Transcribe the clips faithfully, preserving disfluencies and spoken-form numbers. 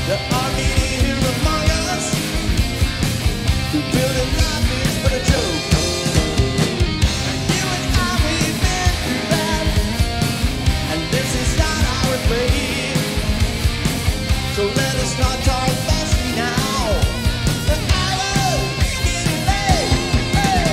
There are many here among us who feel that life is but a joke. You and I, we've been through that, and this is not our fate. So let us not talk falsely now. The hour is getting late. Hey!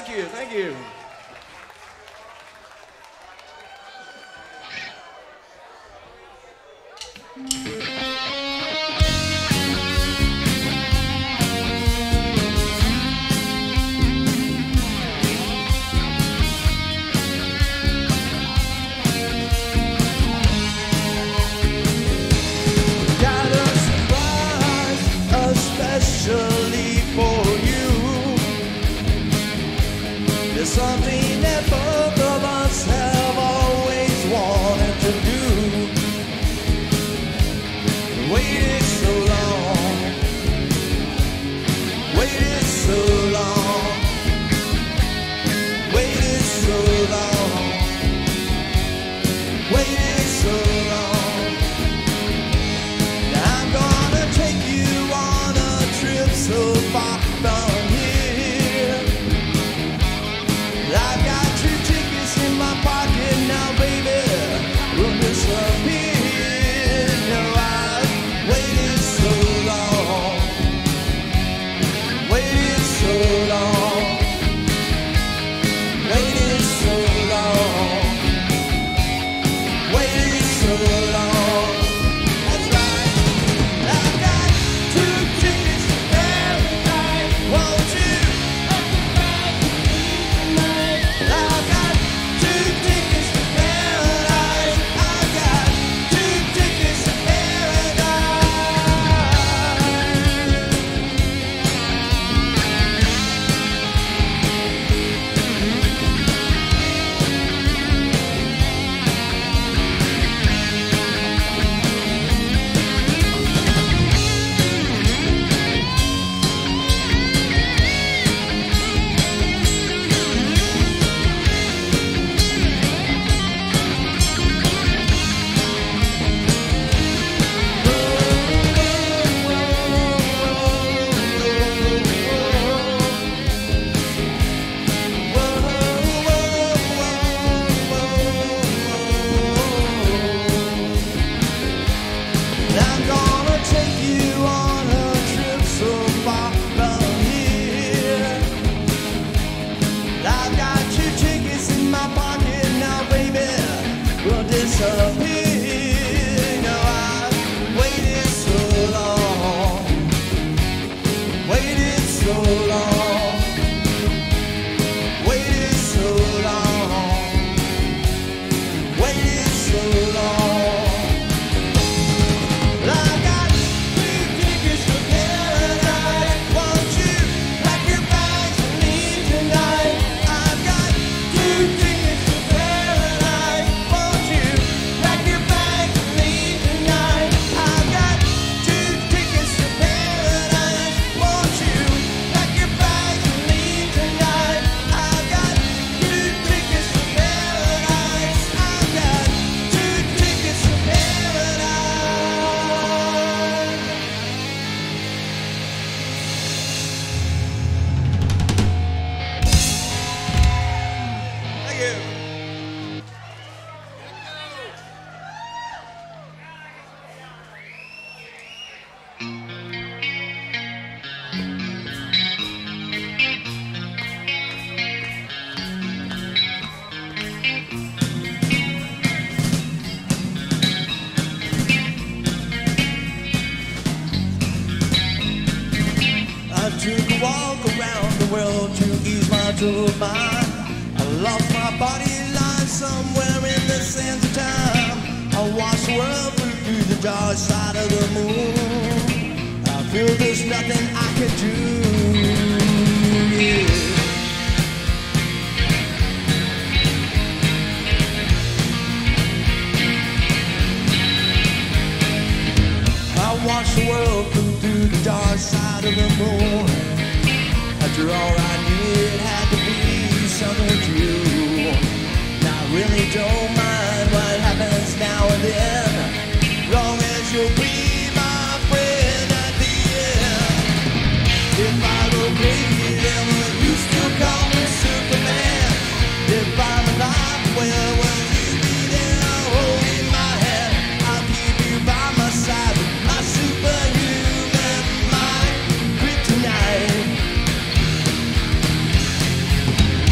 Thank you, thank you. Got a surprise, especially for you. There's something that both of us have always wanted to do. Waited so long, waited so long, waited so long, waited so long. Now I'm gonna take you on a trip so far from here. I've got two tickets in my pocket now, baby. We'll disappear. No, I've waited so long, waited so long, waited so long, waited so long. That's right. I've got two tickets to paradise. Won't you? I've got two tickets to paradise. I've got two tickets to paradise. I'm gonna take you on a trip so far from here. I've got two tickets in my pocket now, baby. We'll disappear. No, I've waited so long, waited so long, waited so long, waited so long. I got two tickets to paradise. Won't you pack your bags and leave tonight? I've got two tickets to paradise. Won't you pack your bags and leave tonight? I've got two tickets to paradise. Won't you pack your bags and leave tonight? I've got two tickets to paradise. I've got two tickets to paradise. Thank you. I took a walk around the world to ease my troubled mind. I lost my body lying somewhere in the sands of time. I watched the world through the dark side of the moon. I feel there's nothing I can do. Yeah. I watched the world go through the dark side of the moon. After all, I knew it had to be something with you. And I really don't mind what happens now and then, long as you'll be my friend at the end. If I go crazy, then will you still call me Superman? If I'm alive, well, will you be there holding my hand? I'll keep you by my side, my superhuman, my kryptonite.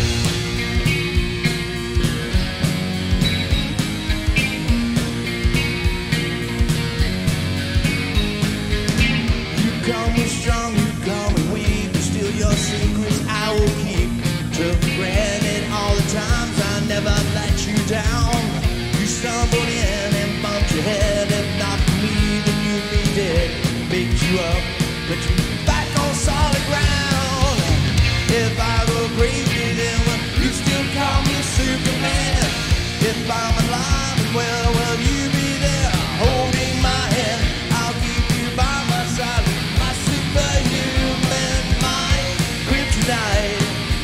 secrets I will keep. Took for granted all the times I never let you down. You stumbled in and bumped your head. If not for me, then you'd be dead. Picked you up, put you back on solid ground. If I go crazy, then will you still call me Superman? If I'm alive and well, will you be there holding my hand? I'll keep you by my side, my superhuman mind, kryptonite.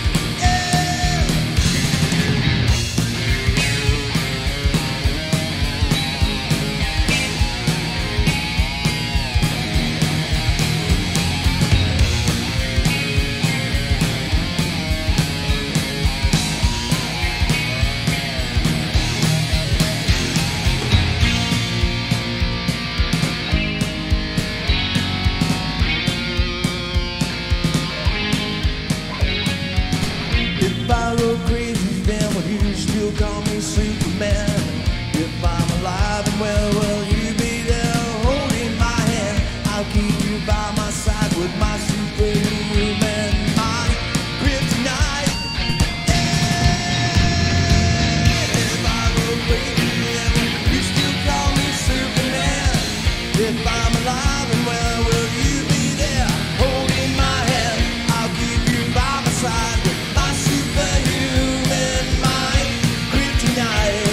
If I go crazy, then will you still call me Superman? If I'm alive and well, will you be there holding my hand? I'll keep you by my side with my superhuman mind, kryptonite. Yeah. If I go crazy, then will you still call me Superman? If I'm alive and well, will you be there holding my hand? I'll keep you by my side. Superhuman mind, kryptonite.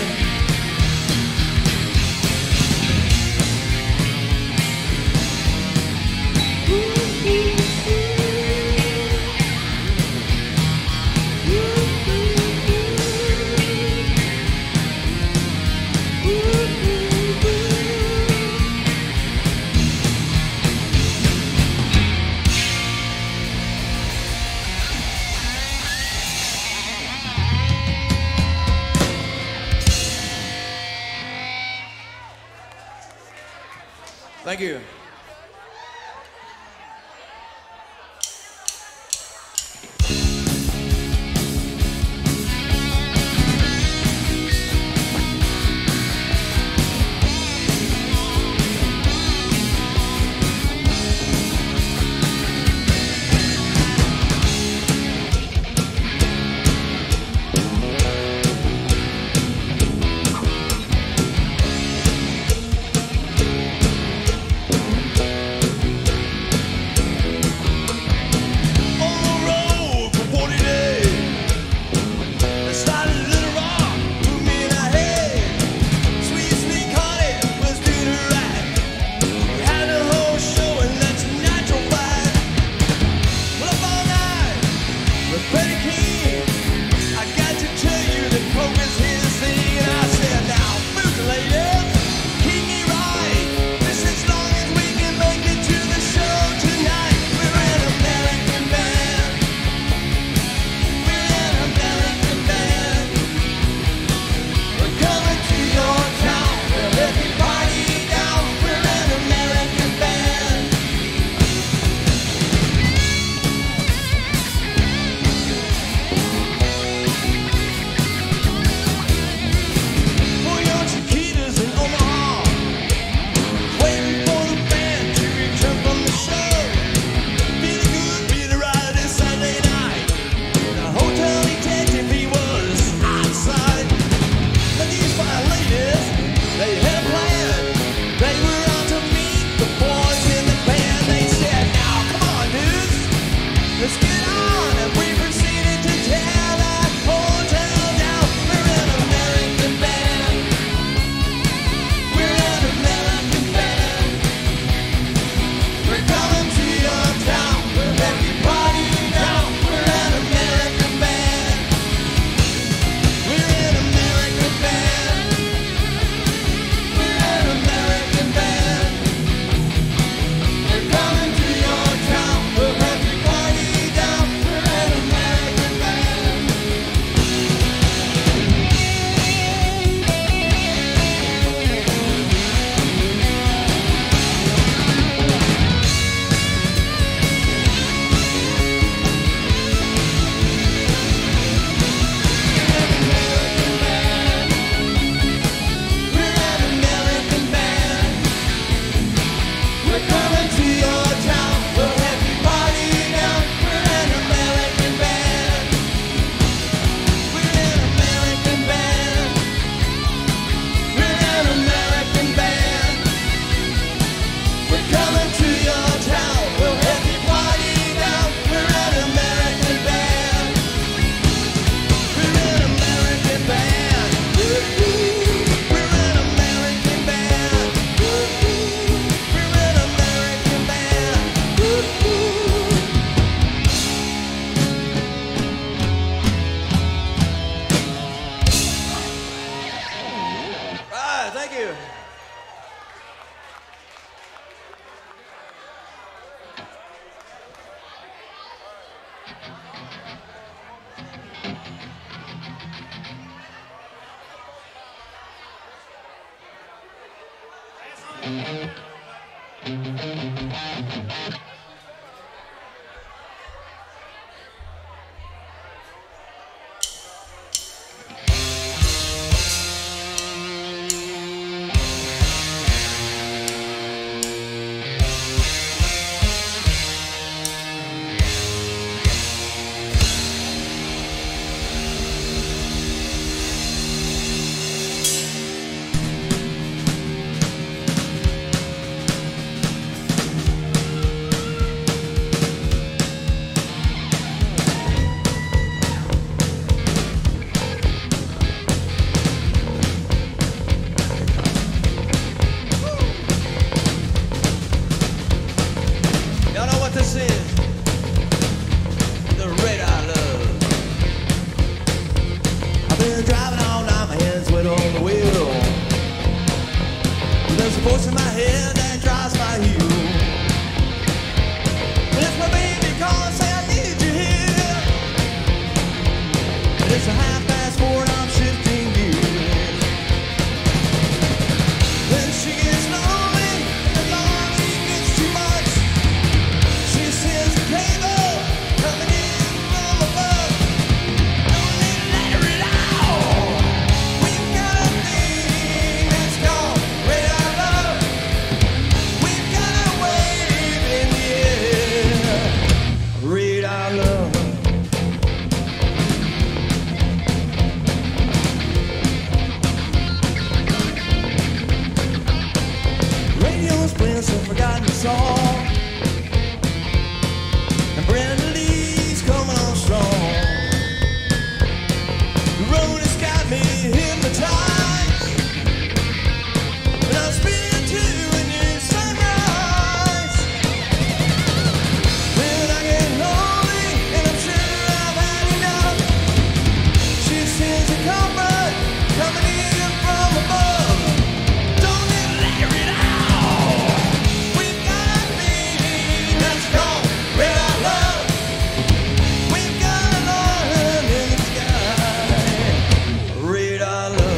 Thank you. This is the radar love. I've been driving all night, my hands wet on the wheel. There's a voice in my head that drives my heel. And it's my baby calling, say I need you here. And it's a half past four and I'm shifting gears. Then she gets lonely, and lonely gets too much. She says the cable coming in from above. Don't need to let her it out. We've got a thing that's called radar love. We've got a wave in the air. Radar love. Radio's playing some forgotten song. And Brenda Lee's coming on strong. The road has got me hypnotized, and I'm speeding to a new sunrise. When I get lonely and I'm sure I've had enough, she sends a comfort coming in from above. Don't let her let it out. We've got a thing that's called radar love. We've got a love in the sky. Radar love.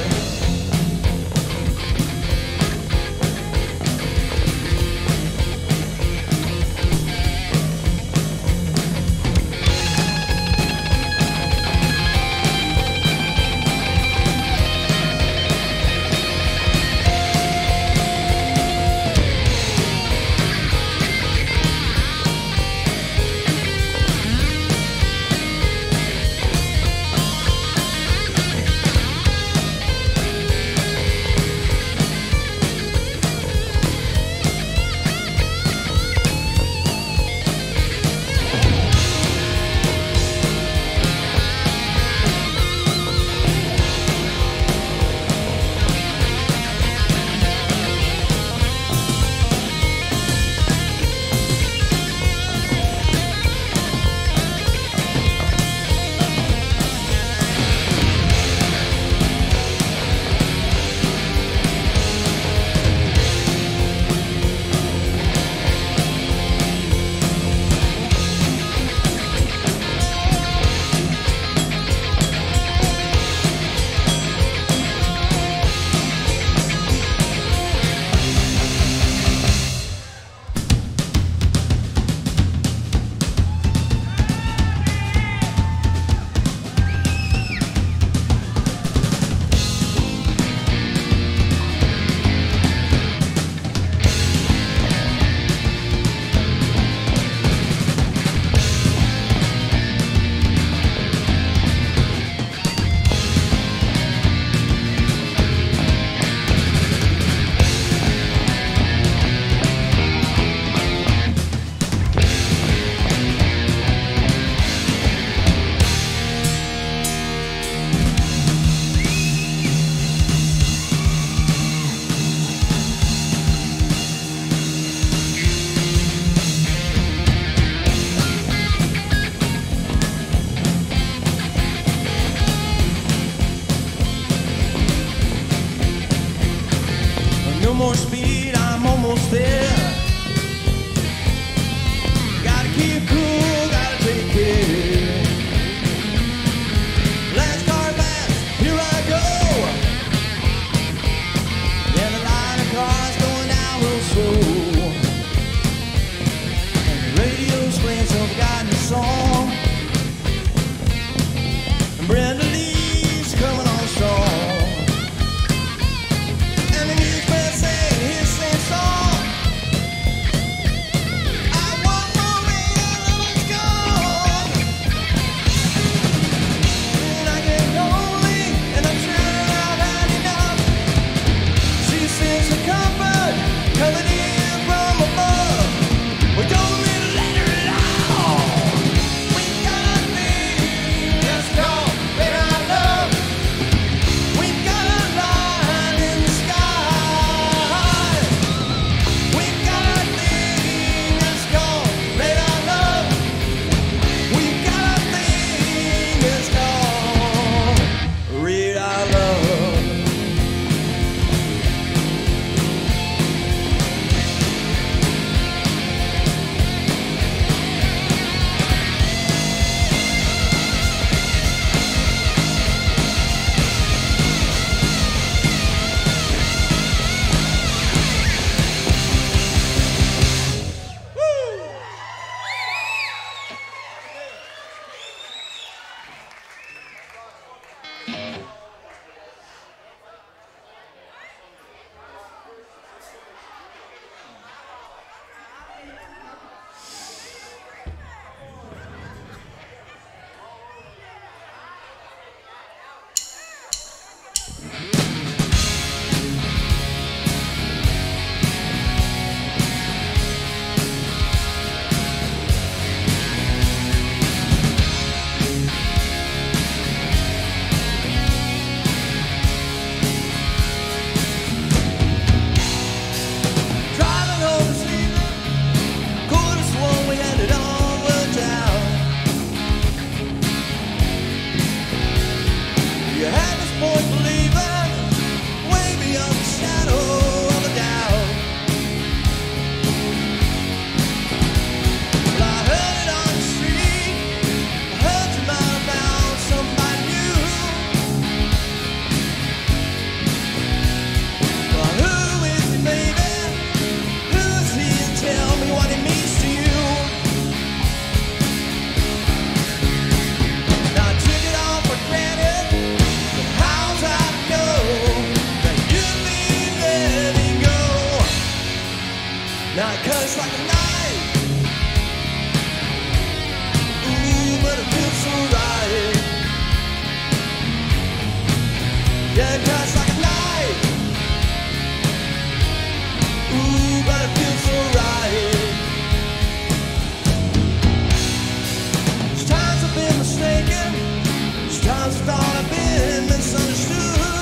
No more speed, I'm almost there. Gotta keep cool, gotta take care. cuts like a knife. Ooh, but it feels so right. Yeah, it cuts like a knife. Ooh, but it feels so right. There's times I've been mistaken. There's times I thought I've been misunderstood.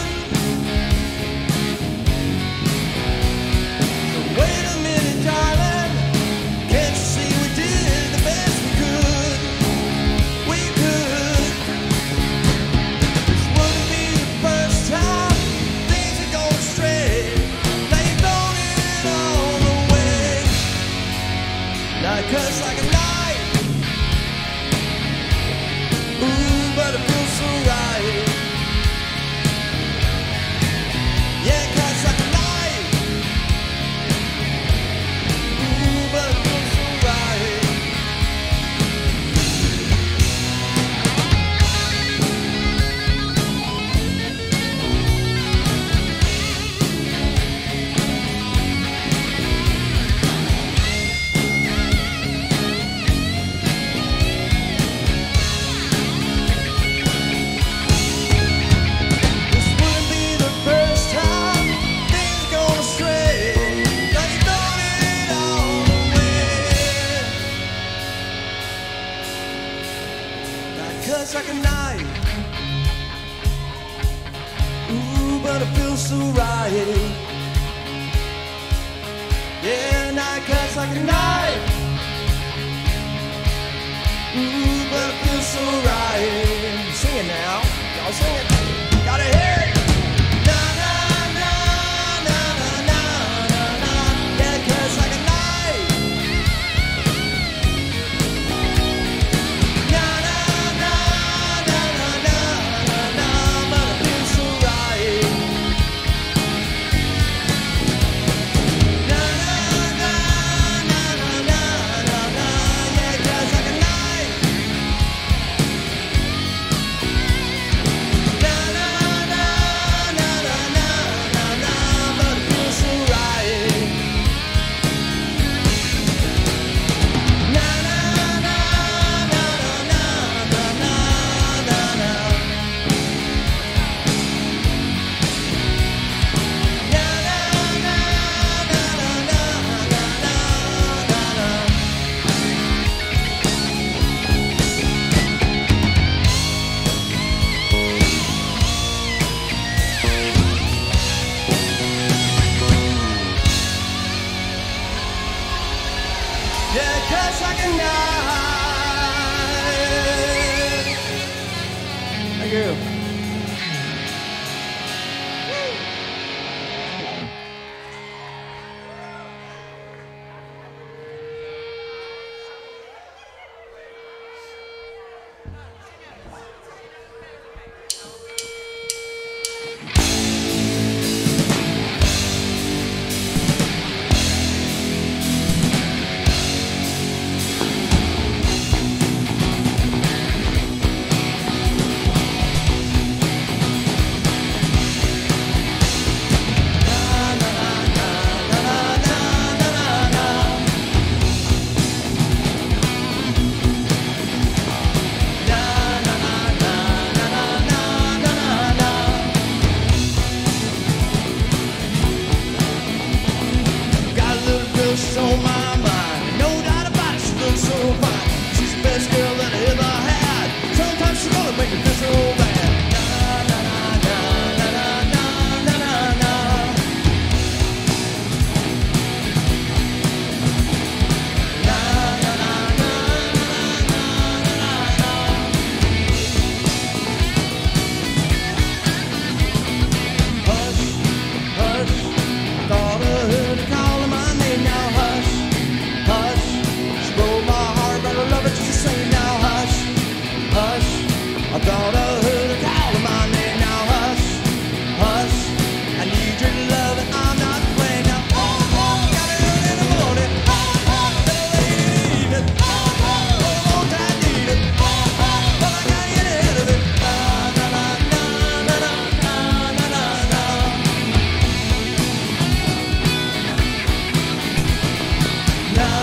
So wait a minute, darling. Can't you see we did the best we could? We could. This wouldn't be the first time things are going straight. Now you're throwing it all away. Now it cuts like a knife. Ooh, but it feels so right. Yeah, it cuts like a knife. Ooh, but it feels so right. This wouldn't be the first time things are going astray. Now you're throwing it all away. Now it cuts like a knife. Ooh, but it feels so right. Yeah, now it cuts like a knife. Ooh, but it feels so right. Sing it now. Y'all sing it. Gotta hear it. Na na na na na na na na. Yeah, it cuts like a knife. Na na na na na na na na. But it feels so right. Na na na na na na na na. Yeah, it cuts like a knife. Na na na na na na na na. But it feels so right. Na na na na na na na na na. Na na na na na na na na na. Yeah, it cuts like a knife. Thank you. Got a little girl, she's on my mind. No doubt about it, she looks so fine. She's the best girl that I ever had. Sometimes she's gonna make me feel so bad. Na na na na na na na na na. Na na na na na na na. Hush, hush, thought I heard her calling my name. Now hush, hush, she broke my heart, but I love her just the same. Now hush, hush, I thought I heard her calling my name. Now hush, hush, I need your love and I'm not playing. Now oh oh, got it early in the morning. Oh oh, better late in the evening. Oh oh, what a long time needed. Oh oh, well I gotta get ahead of it. Na na na na na na na na na. Na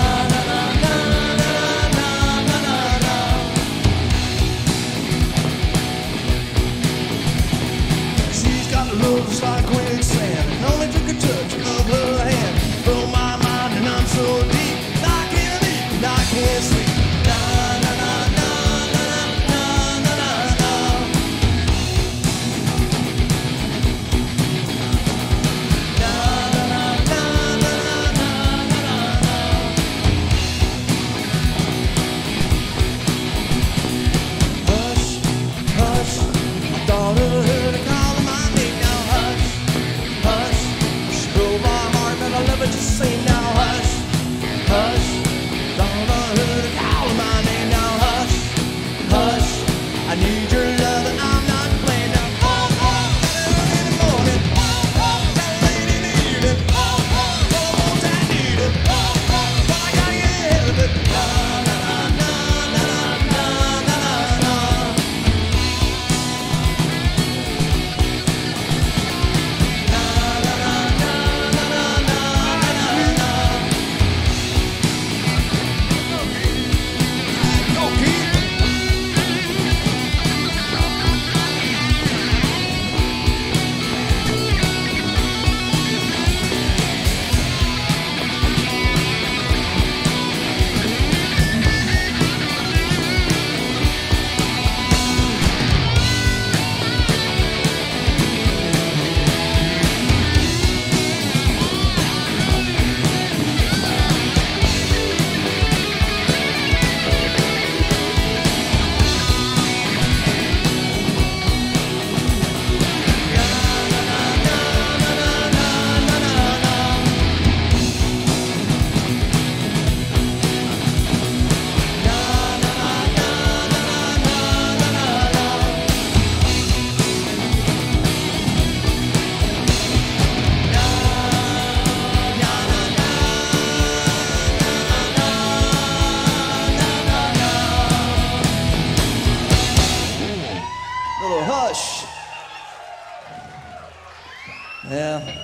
Yeah.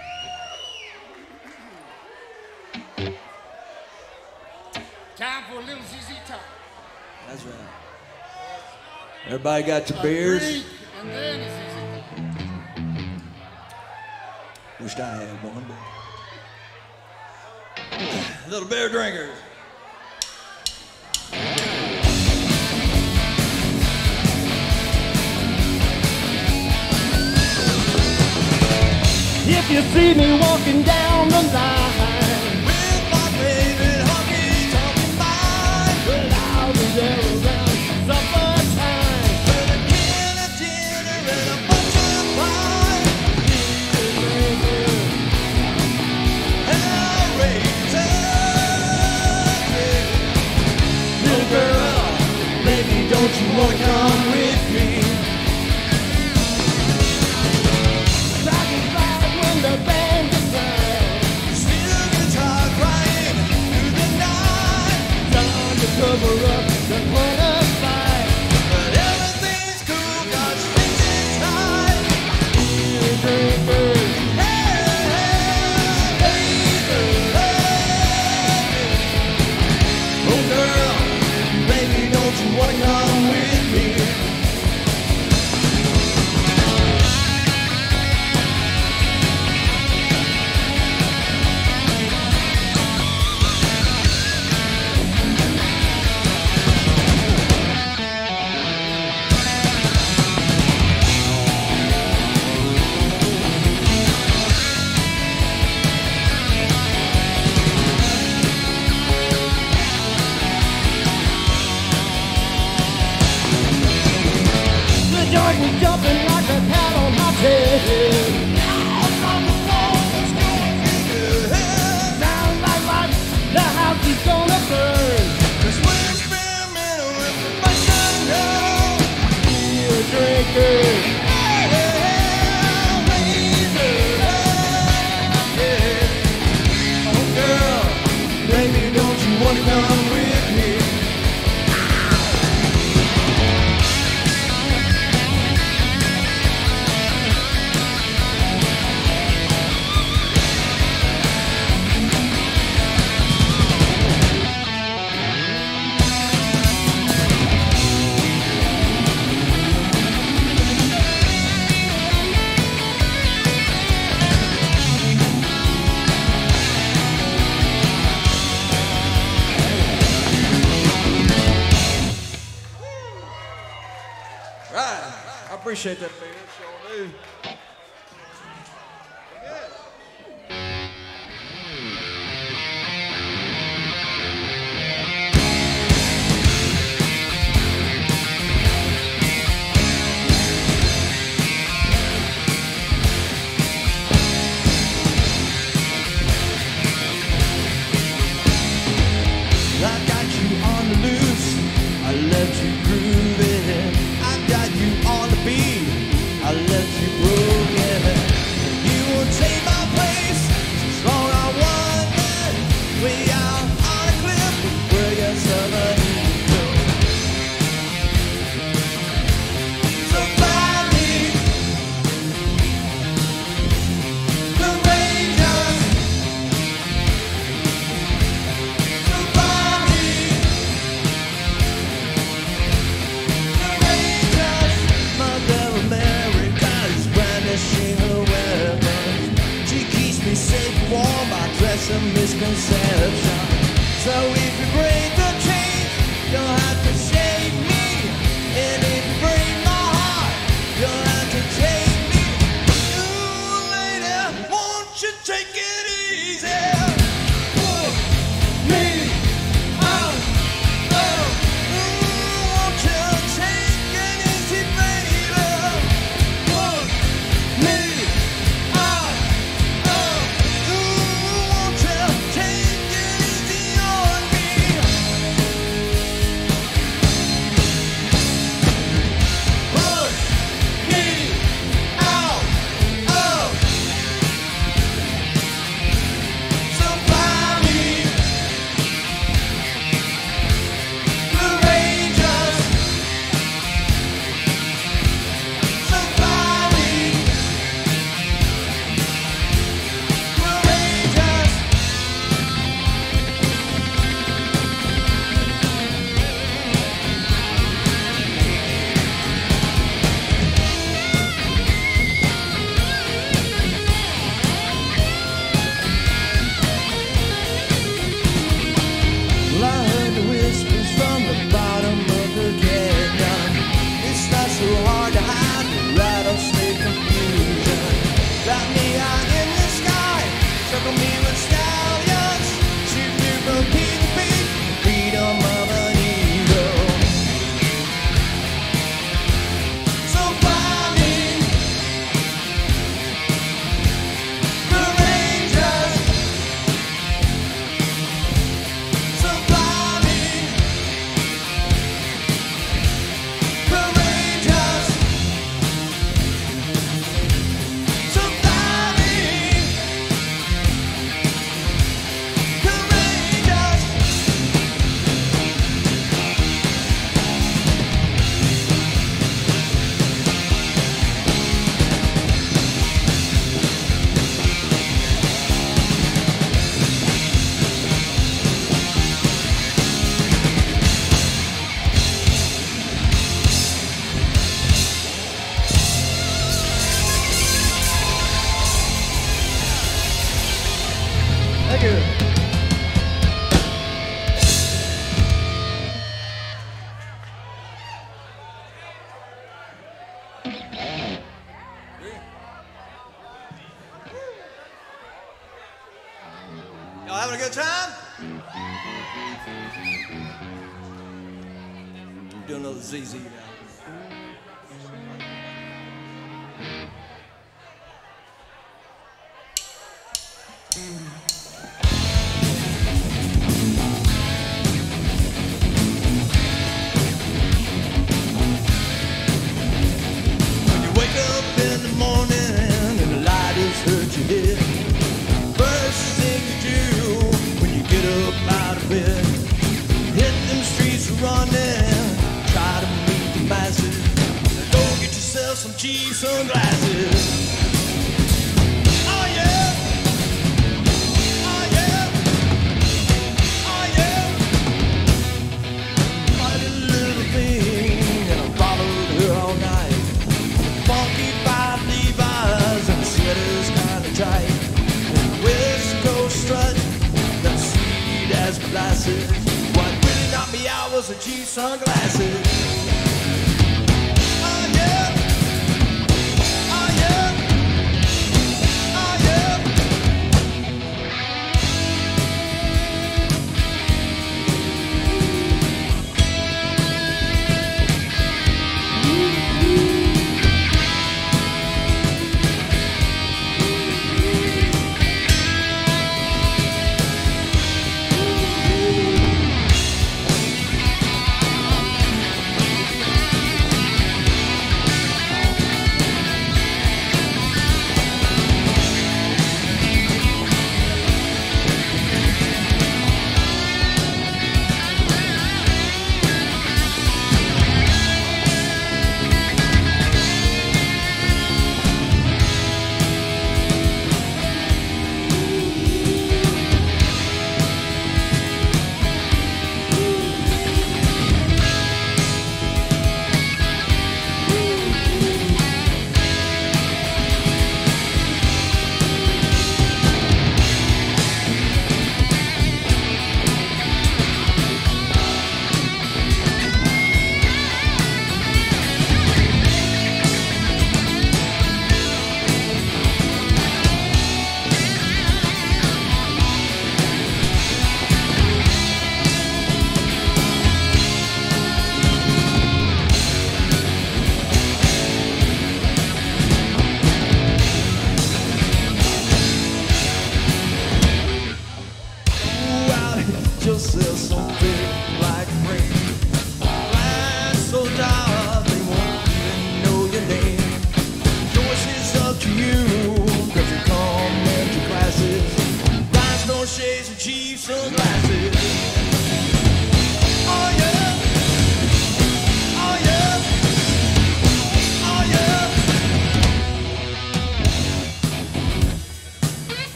Time for a little Z Z Top. That's right. Everybody got your A beers? drink, and then a Z Z Top. Wished I had one, but little beer drinkers. If you see me walking down the line With my favorite honky tonk mind, well, I'll be there around supper time. with a can of dinner and a bunch of pie, Hellraiser. Little girl, baby, don't you wanna come with me? Rockin' right when the band is playing, Steel guitar crying through the night, time to cover up the corner fight. but everything's cool 'cause this is time. Little drinker, Oh girl, baby, don't you wanna come with me? the Jordan jumping like a cat on my tail. Sounds like life, the house is gonna burn. 'Cause we're experimental with the fashion girl. You're a drinker. Oh girl, baby, don't you wanna come with me? Right, I appreciate that, baby. Sure do. I got you on the loose, I let you groove it. I got you on the beat, I let you groove it. You will take my place, as long I wanted. We are on a cliff, where your summer go. So find me, the Rangers. So find me, the Rangers. Mother America is brandishing her weapons. She keeps me safe and warm by dressing misconception. So if you break the chains, you'll have to shake me. And if you break my heart, you'll have to take me. Ooh, lady, won't you take it easy? Put me out. Oh, ooh, won't you take it easy, baby? Put me out. Oh, ooh, won't you take it easy on me? Y'all having a good time? Do another Z Z now. When you wake up in the morning and the light has hurt your head, first thing you do when you get up out of bed, hit them streets running, try to meet the masses, go get yourself some cheap sunglasses. Oh yeah, oh yeah, oh yeah. Funny little thing, and I followed her all night. Funky five Levi's and sweaters kinda tight. West Coast strut, that sweet as molasses. What really knocked me out was the cheap sunglasses. Oh yeah, oh yeah, oh yeah.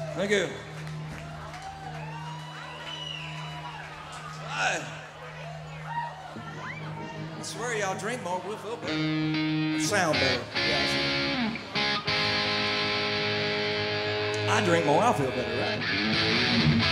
Thank you. I, I swear y'all drink more, we'll feel better. Sound better. Yeah, I drink more, I'll feel better, right?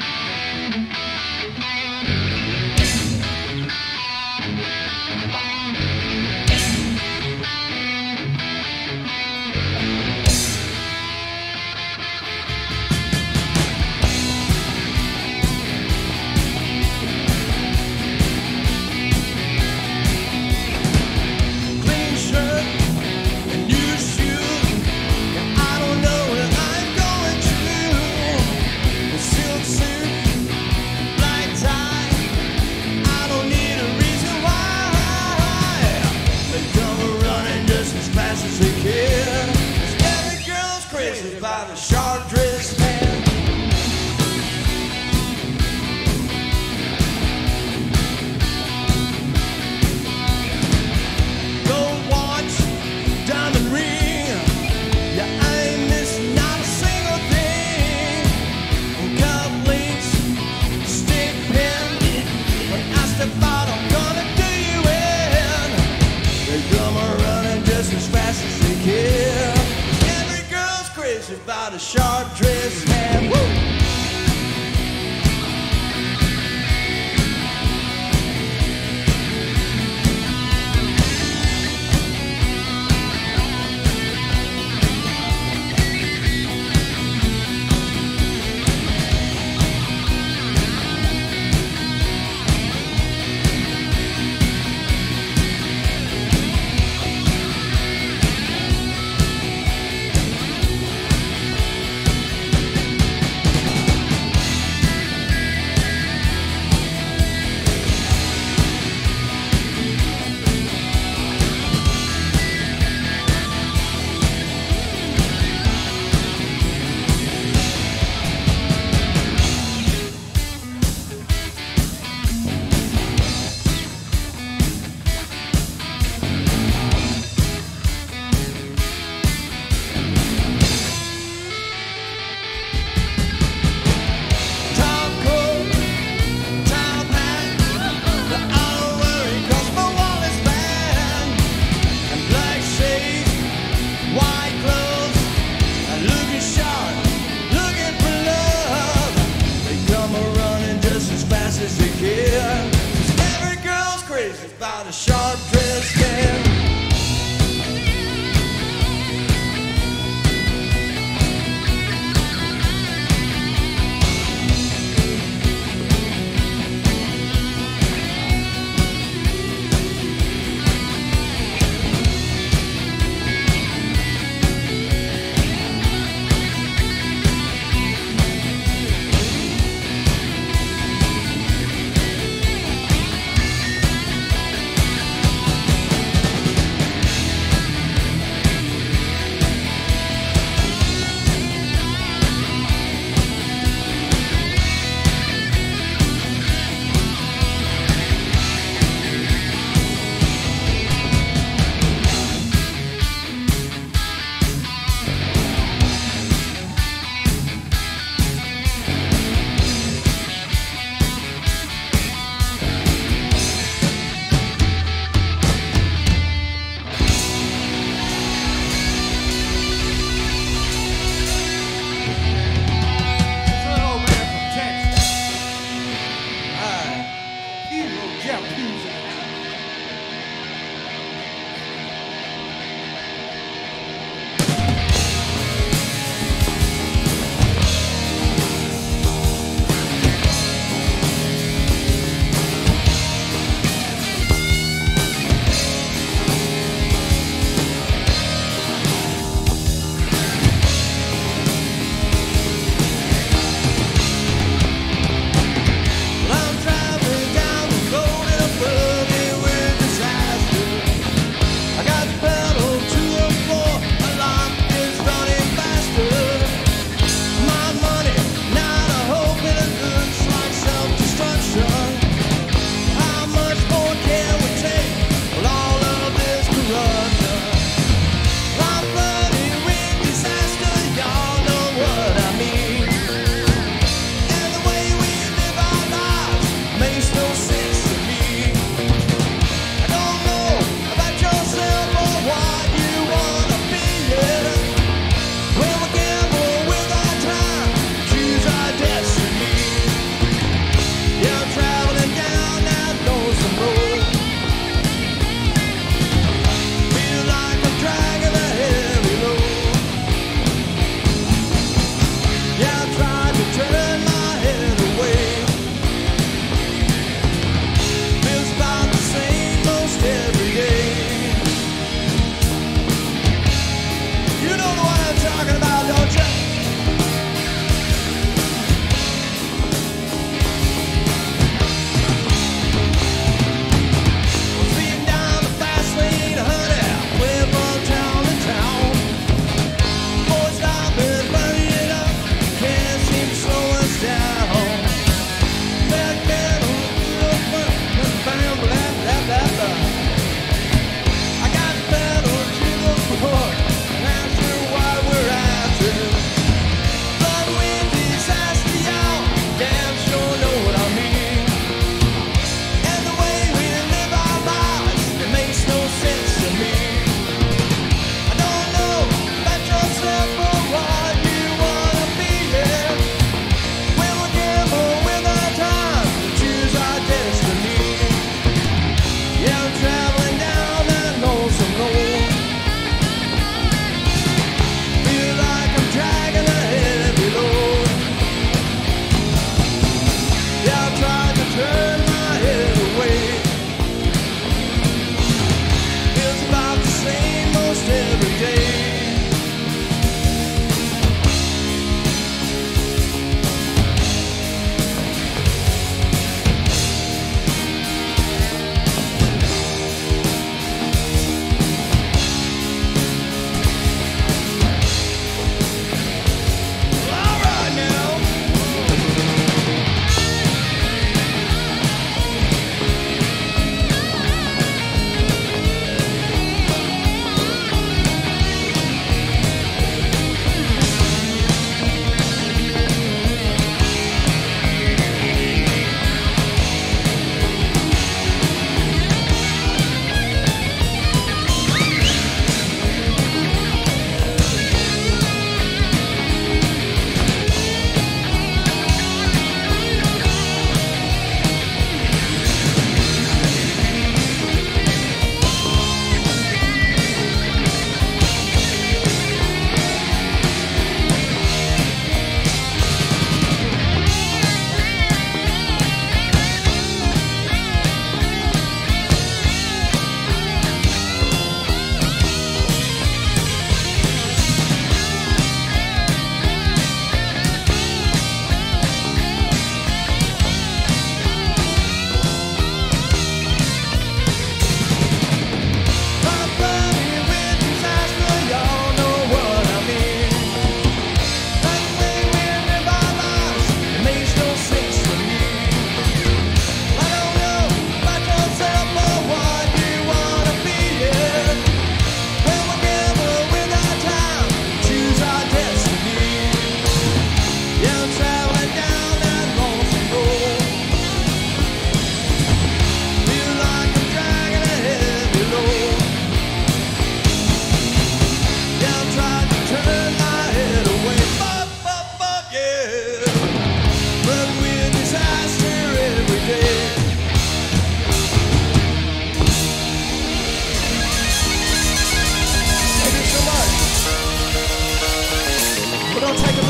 By the sharp dressed man. Gold watch, diamond ring, yeah, I ain't missing not a single thing. Cuff links, stick pin, when I step out I'm gonna do you in. They come running just as fast as they can. Crazy about a sharp dressed man. Woo! Every girl's crazy about a sharp dressed man.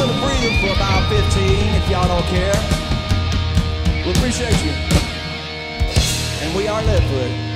little breathing for about fifteen, if y'all don't care. We appreciate you. And we are live for it.